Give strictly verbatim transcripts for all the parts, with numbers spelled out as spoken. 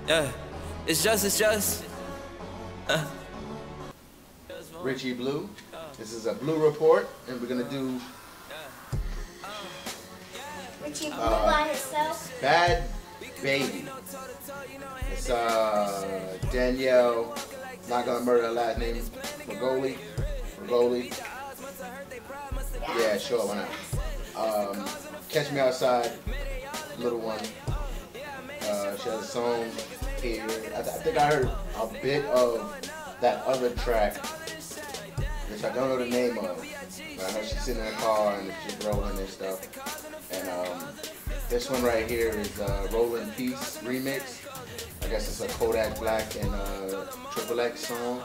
Yeah, it's just, it's just. Uh. Richie Blue. This is a Blue Report, and we're gonna do Richie Blue uh, by himself. Bad Baby. It's uh, Danielle, not gonna murder her last name, Regoli. Regoli. Yeah, sure, why not? Um, Catch Me Outside, little one. Uh, she has a song here. I, th I think I heard a bit of that other track, which I don't know the name of. But I know she's sitting in a car and she's rolling and stuff. And um, this one right here is uh, Rolling Peace remix. I guess it's a Kodak Black and uh, Triple X song.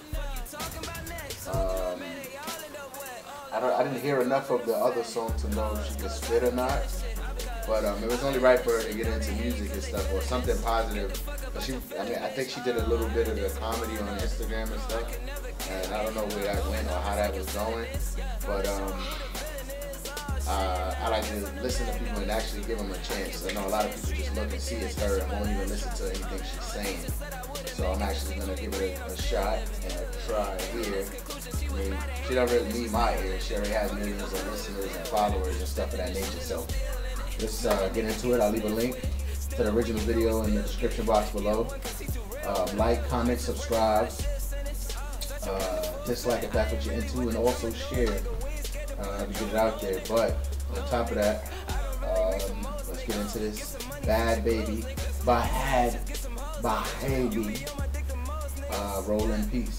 Um, I, don't, I didn't hear enough of the other song to know if she could spit or not. But um, it was only right for her to get into music and stuff, or something positive. But she, I mean, I think she did a little bit of the comedy on Instagram and stuff, and I don't know where that went or how that was going. But um, uh, I like to listen to people and actually give them a chance. I know a lot of people just look and see it's her and won't even listen to anything she's saying. So I'm actually gonna give it a, a shot and a try here. I mean, she don't really need my ear. She already has millions of listeners and followers and stuff of that nature. So. Let's uh, get into it. I'll leave a link to the original video in the description box below. Uh, like, comment, subscribe, uh, dislike if that's what you're into, and also share uh, to get it out there. But on top of that, um, let's get into this Bad Baby by Had by Baby. Uh, Roll in Peace.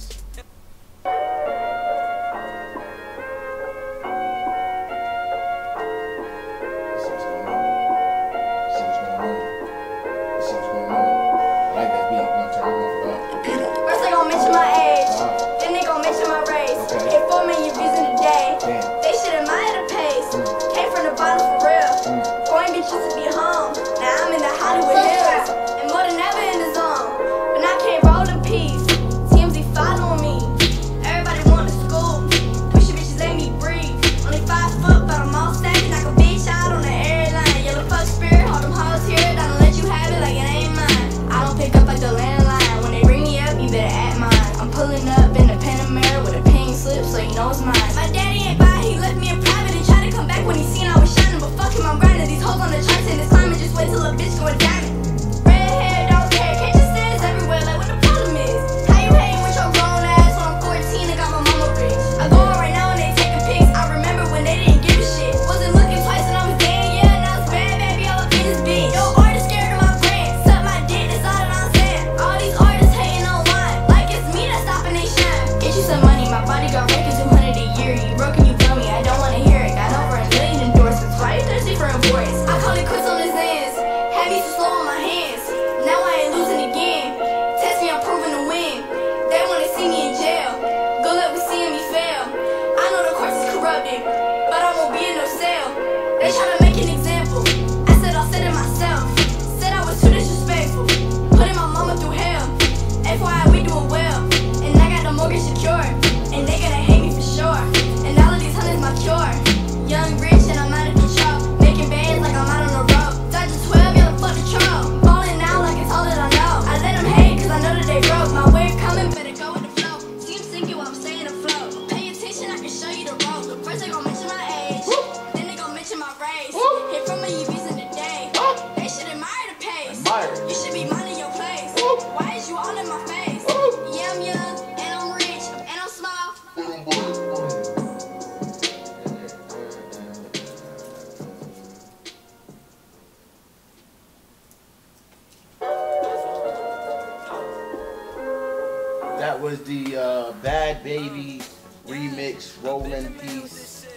That was the uh, Bad Baby remix, Rollin' Peace.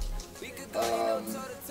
Um,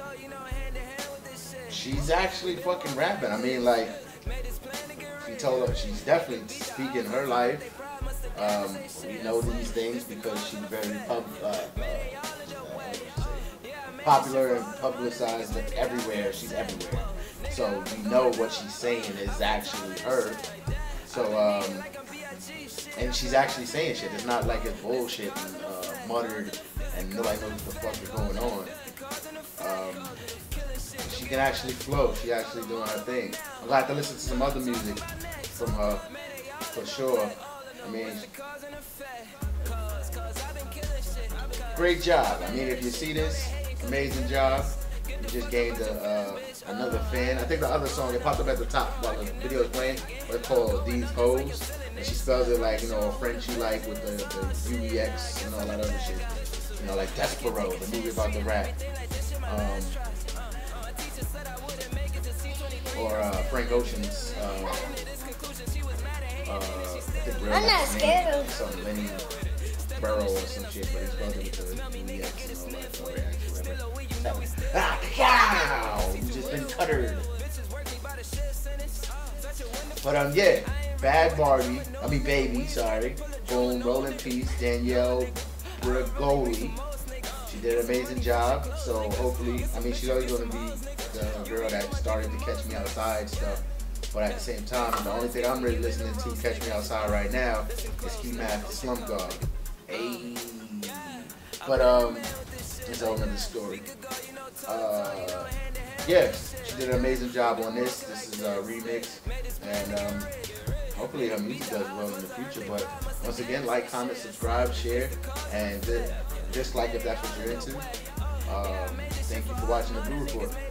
she's actually fucking rapping. I mean, like, she told her she's definitely speaking her life. Um, we know these things because she's very pub, uh, uh, popular and publicized everywhere. She's everywhere. So we know what she's saying is actually her. So, um, and she's actually saying shit. It's not like it's bullshit and uh, muttered and nobody knows what the fuck is going on. Um, she can actually flow. She actually doing her thing. I'm glad to listen to some other music from her for sure. I mean, great job. I mean, if you see this, amazing job. You just gained a, uh, another fan. I think the other song, it popped up at the top while the video was playing. It's called These Hoes. And she spells it like, you know, a French you like with the, the U E X and all that other shit. You know, like Despero, the movie about the rap. Um, or uh, Frank Ocean's. Uh, uh, I think real I'm not scared of some Lenny Burrow or some shit, but he spelled it with the U E X and all that. So yeah, actually remember. Ah, wow! You just been cuttered. But um, yeah, Bad Barbie. I mean, Baby. Sorry. Boom. Roll in peace, Danielle Bregoli. She did an amazing job. So hopefully, I mean, she's always going to be the girl that started to Catch Me Outside stuff. But at the same time, the only thing I'm really listening to Catch Me Outside right now is Ski Mask Slump God. Hey. But um, it's a whole nother story. Uh, yeah, she did an amazing job on this. This is a remix, and um, hopefully her music does well in the future. But once again, like, comment, subscribe, share, and dislike if that's what you're into. Um, thank you for watching the Blue Report.